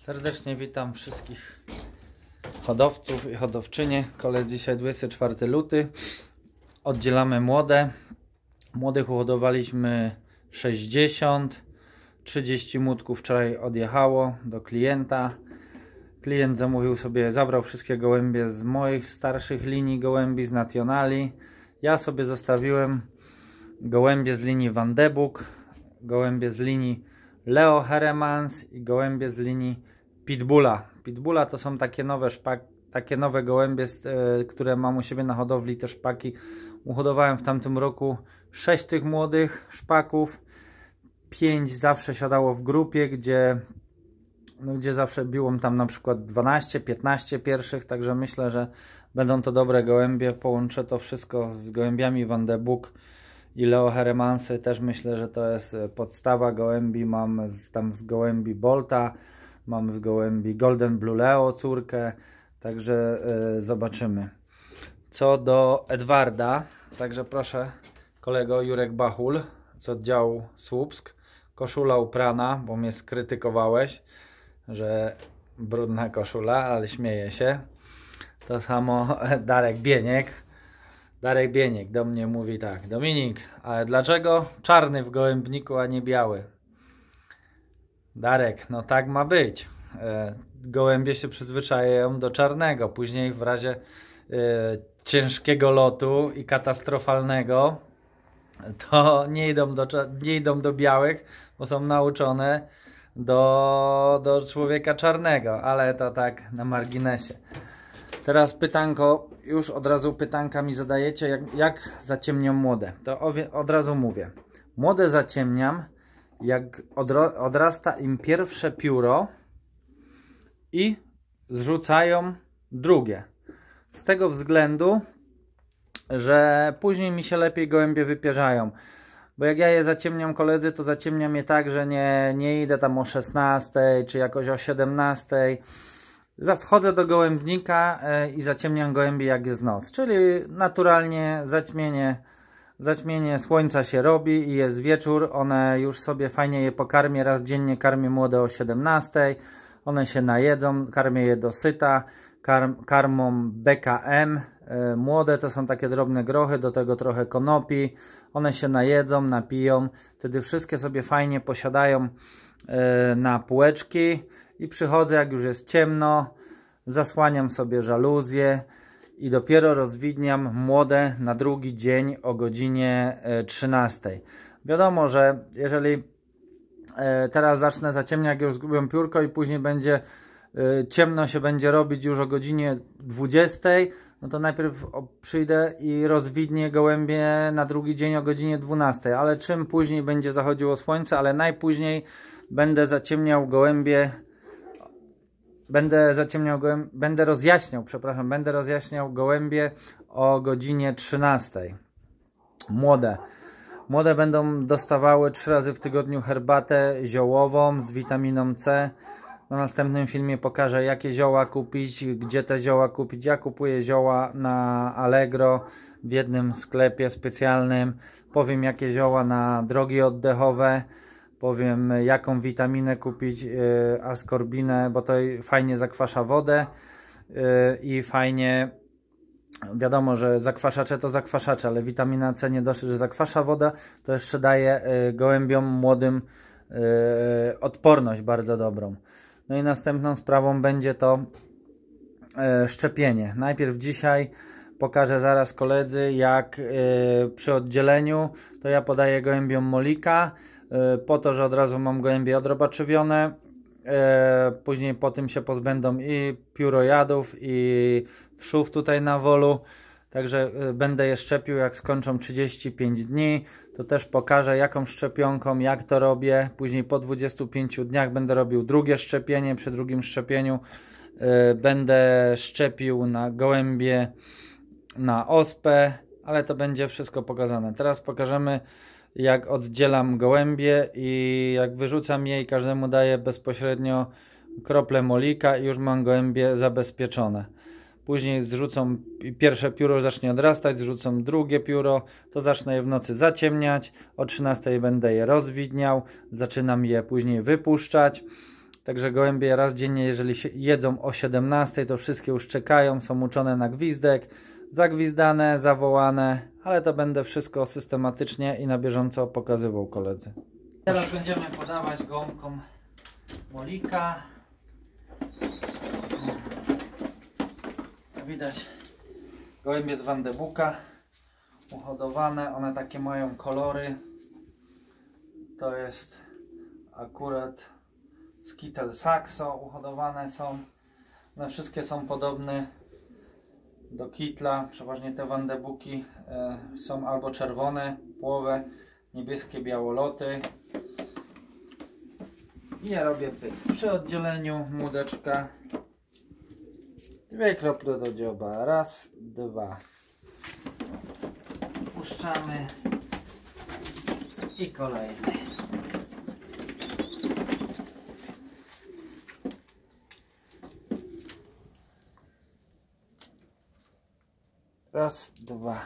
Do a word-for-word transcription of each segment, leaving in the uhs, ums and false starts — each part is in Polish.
Serdecznie witam wszystkich hodowców i hodowczynie. Kole dzisiaj dwudziestego czwartego lutego. Oddzielamy młode. Młodych uhodowaliśmy sześćdziesiąt. trzydzieści młodków wczoraj odjechało do klienta. Klient zamówił sobie, zabrał wszystkie gołębie z moich starszych linii gołębi, z Nationali. Ja sobie zostawiłem gołębie z linii Van de Boek, gołębie z linii Leo Heremans i gołębie z linii Pitbulla. Pitbulla to są takie nowe szpak, takie nowe gołębie, które mam u siebie na hodowli, te szpaki. Uhodowałem w tamtym roku sześć tych młodych szpaków. pięć zawsze siadało w grupie, gdzie, no, gdzie zawsze biło tam na przykład dwanaście piętnaście pierwszych, także myślę, że będą to dobre gołębie. Połączę to wszystko z gołębiami Van de Boek i Leo Heremansy. Też myślę, że to jest podstawa gołębi. Mam z, tam z gołębi Bolta, mam z gołębi Golden Blue Leo córkę, także yy, zobaczymy. Co do Edwarda, także proszę kolego Jurek Bachul z oddziału Słupsk. Koszula uprana, bo mnie skrytykowałeś, że brudna koszula, ale śmieję się. To samo Darek Bieniek. Darek Bieniek do mnie mówi tak: Dominik, ale dlaczego czarny w gołębniku, a nie biały? Darek, no tak ma być. Gołębie się przyzwyczajają do czarnego. Później w razie ciężkiego lotu i katastrofalnego to nie idą do, nie idą do białych, bo są nauczone do, do człowieka czarnego, ale to tak na marginesie. Teraz pytanko, już od razu pytanka mi zadajecie, jak, jak zaciemniam młode. To od razu mówię. Młode zaciemniam, jak odro, odrasta im pierwsze pióro i zrzucają drugie. Z tego względu, że później mi się lepiej gołębie wypierzają. Bo jak ja je zaciemniam, koledzy, to zaciemniam je tak, że nie, nie idę tam o szesnastej czy jakoś o siedemnastej. Wchodzę do gołębnika i zaciemniam gołębie, jak jest noc. Czyli naturalnie zaćmienie, zaćmienie słońca się robi i jest wieczór. One już sobie fajnie je pokarmię. Raz dziennie karmię młode o siedemnastej. One się najedzą, karmię je do syta. Karm, karmą B K M. Młode to są takie drobne grochy, do tego trochę konopi. One się najedzą, napiją. Wtedy wszystkie sobie fajnie posiadają na półeczki. I przychodzę, jak już jest ciemno, zasłaniam sobie żaluzję i dopiero rozwidniam młode na drugi dzień o godzinie trzynastej. Wiadomo, że jeżeli teraz zacznę zaciemniać, jak już zgubię piórko i później będzie ciemno się będzie robić już o godzinie dwudziestej, no to najpierw przyjdę i rozwidnię gołębie na drugi dzień o godzinie dwunastej. Ale czym później będzie zachodziło słońce, ale najpóźniej będę zaciemniał gołębie Będę zaciemniał gołębie, będę rozjaśniał, przepraszam, będę rozjaśniał gołębie o godzinie trzynastej. Młode. Młode będą dostawały trzy razy w tygodniu herbatę ziołową z witaminą C. Na następnym filmie pokażę, jakie zioła kupić, gdzie te zioła kupić. Ja kupuję zioła na Allegro w jednym sklepie specjalnym. Powiem, jakie zioła na drogi oddechowe. Powiem, jaką witaminę kupić, yy, askorbinę, bo to fajnie zakwasza wodę yy, i fajnie, wiadomo, że zakwaszacze to zakwaszacze, ale witamina C nie dosyć, że zakwasza wodę, to jeszcze daje yy, gołębiom młodym yy, odporność bardzo dobrą. No i następną sprawą będzie to yy, szczepienie. Najpierw dzisiaj pokażę zaraz koledzy, jak yy, przy oddzieleniu to ja podaję gołębiom molika, po to, że od razu mam gołębie odrobaczywione. Później po tym się pozbędą i piórojadów, i wszów tutaj na wolu. Także będę je szczepił, jak skończą trzydzieści pięć dni. To też pokażę, jaką szczepionką, jak to robię. Później po dwudziestu pięciu dniach będę robił drugie szczepienie. Przy drugim szczepieniu będę szczepił na gołębie na ospę, ale to będzie wszystko pokazane. Teraz pokażemy, jak oddzielam gołębie i jak wyrzucam je i każdemu daję bezpośrednio krople molika i już mam gołębie zabezpieczone. Później zrzucą, pierwsze pióro zacznie odrastać, zrzucą drugie pióro, to zacznę je w nocy zaciemniać, o trzynastej będę je rozwidniał, zaczynam je później wypuszczać Także gołębie raz dziennie, jeżeli się jedzą o siedemnastej, to wszystkie już czekają, są uczone na gwizdek, zagwizdane, zawołane, ale to będę wszystko systematycznie i na bieżąco pokazywał koledzy. Teraz będziemy podawać gołąbkom molika. Widać gołębie z Van de Bucka uhodowane, one takie mają kolory. To jest akurat Skittle Saxo, uhodowane są. One wszystkie są podobne do kitla, przeważnie te Van de Bucki e, są albo czerwone, płowe, niebieskie białoloty. I ja robię pyk. Przy oddzieleniu młodeczka dwie krople do dzioba, raz, dwa. Puszczamy i kolejny. Raz, dwa.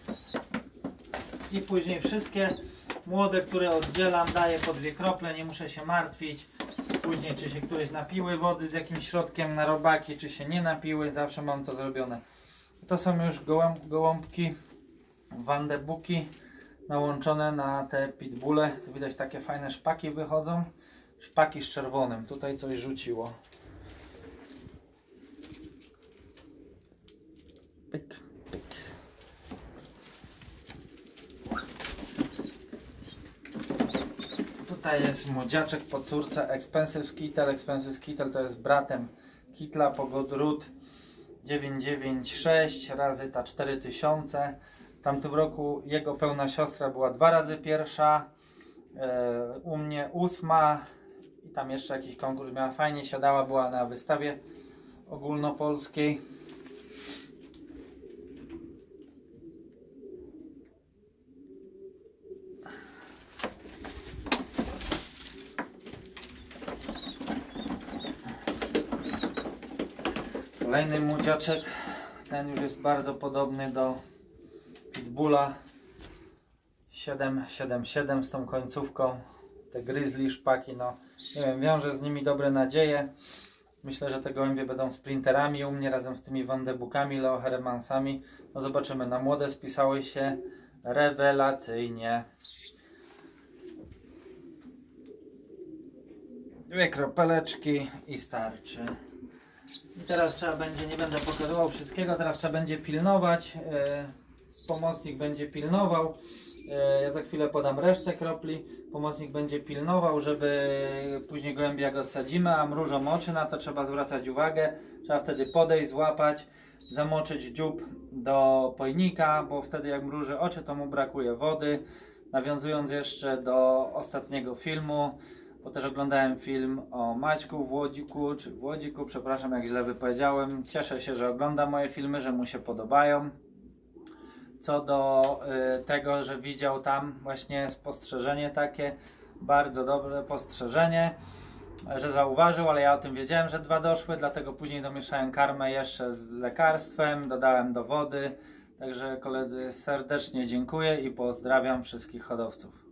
I później wszystkie młode, które oddzielam, daję po dwie krople, nie muszę się martwić. Później czy się któreś napiły wody z jakimś środkiem na robaki, czy się nie napiły, zawsze mam to zrobione. To są już gołąb, gołąbki Van de Bucki nałączone na te pitbulle. Tu widać takie fajne szpaki wychodzą. Szpaki z czerwonym. Tutaj coś rzuciło. Pyk, pyk. Tutaj jest młodziaczek po córce Expensive Skittle. Expensive Skittle to jest bratem Kittla Pogodrut dziewięćset dziewięćdziesiąt sześć razy ta cztery tysiące. W tamtym roku jego pełna siostra była dwa razy pierwsza, e, u mnie ósma i tam jeszcze jakiś konkurs miała, fajnie siadała, była na wystawie ogólnopolskiej. Kolejny młodziaczek, ten już jest bardzo podobny do pitbulla siedem siedem siedem z tą końcówką. Te grizzly szpaki, no nie wiem, wiążę z nimi dobre nadzieje. Myślę, że te gołębie będą sprinterami u mnie razem z tymi Van de Buckami, Leo Heremansami. No zobaczymy, na młode spisały się rewelacyjnie. Dwie kropeleczki i starczy. I teraz trzeba będzie, nie będę pokazywał wszystkiego, teraz trzeba będzie pilnować. Yy, pomocnik będzie pilnował. Yy, ja za chwilę podam resztę kropli. Pomocnik będzie pilnował, żeby później gołębie jak odsadzimy, a mrużą oczy, na to trzeba zwracać uwagę. Trzeba wtedy podejść, złapać, zamoczyć dziób do pojnika, bo wtedy jak mruży oczy, to mu brakuje wody. Nawiązując jeszcze do ostatniego filmu, bo też oglądałem film o Maćku w Łodziku, czy w Łodziku, przepraszam jak źle wypowiedziałem. Cieszę się, że ogląda moje filmy, że mu się podobają. Co do y, tego, że widział tam właśnie spostrzeżenie takie, bardzo dobre spostrzeżenie, że zauważył, ale ja o tym wiedziałem, że dwa doszły, dlatego później domieszałem karmę jeszcze z lekarstwem, dodałem do wody. Także koledzy serdecznie dziękuję i pozdrawiam wszystkich hodowców.